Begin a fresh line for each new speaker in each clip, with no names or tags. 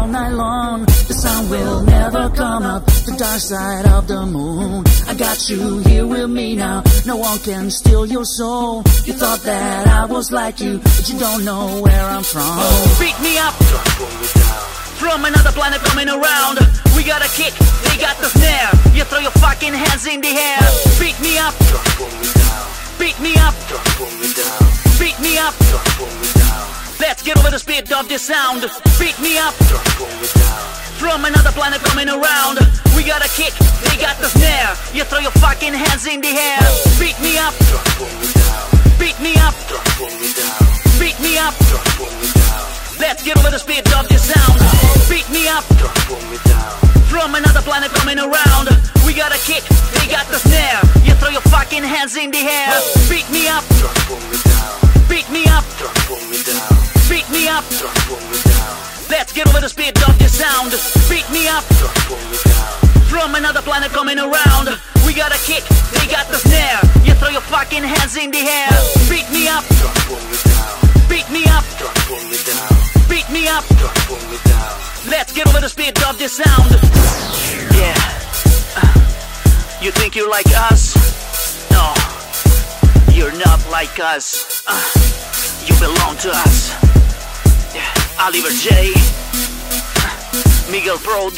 night long. The sun will never come up the dark side of the moon. I got you here with me now, no one can steal your soul. You thought that I was like you, but you don't know where I'm from.
Beat me up from another planet coming around. We got a kick, they got the snare. You throw your fucking hands in the air. Beat me up, beat me up, beat me up. Let's get over the speed of this sound. Beat me up from another planet coming around. We got a kick, they got the snare. You throw your fucking hands in the air. Beat me up, beat me up, beat me up. Let's get over the speed of this sound. Beat me up from another planet coming around. We got a kick, they got the snare. You throw your fucking hands in the air. Beat me up, beat me up, beat me up. Let's get over the speed of this sound. Beat me up from another planet coming around. We got a kick, they got the snare. You throw your fucking hands in the air. Beat me up, beat me up, beat me up. Let's get over the speed of this sound. Yeah. You think you're like us? No, you're not like us. You belong to us. Yeah. Alivernini, Miguel Prod,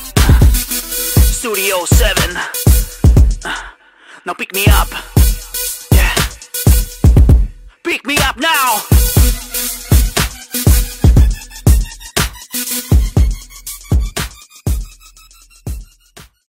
Studio7. Now pick me up. Yeah. Pick me up now.